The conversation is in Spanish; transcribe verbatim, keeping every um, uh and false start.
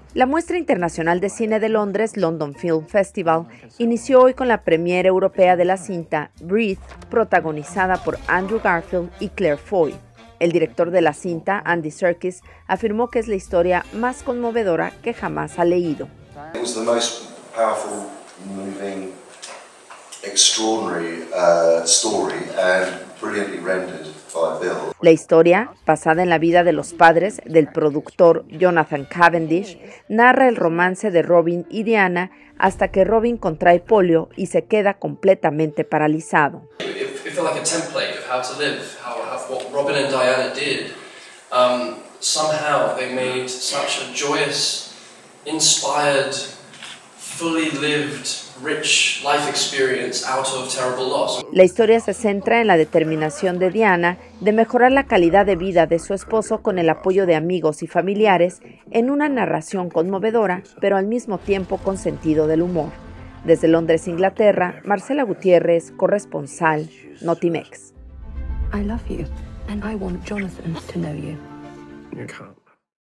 La muestra internacional de cine de Londres, London Film Festival, inició hoy con la premiere europea de la cinta Breathe, protagonizada por Andrew Garfield y Claire Foy. El director de la cinta, Andy Serkis, afirmó que es la historia más conmovedora que jamás ha leído. It was the most powerful, moving, extraordinary uh, story and brilliantly rendered by Bill. La historia, basada en la vida de los padres del productor Jonathan Cavendish, narra el romance de Robin y Diana hasta que Robin contrae polio y se queda completamente paralizado. It felt like a template of how to live, how, how what Robin and Diana did. Um, somehow they made such a joyous, inspired, fully lived, rich life experience out of terrible loss. La historia se centra en la determinación de Diana de mejorar la calidad de vida de su esposo con el apoyo de amigos y familiares en una narración conmovedora, pero al mismo tiempo con sentido del humor. Desde Londres, Inglaterra, Marcela Gutiérrez, corresponsal, Notimex. I love you, and I want Jonathan to know you. You can't.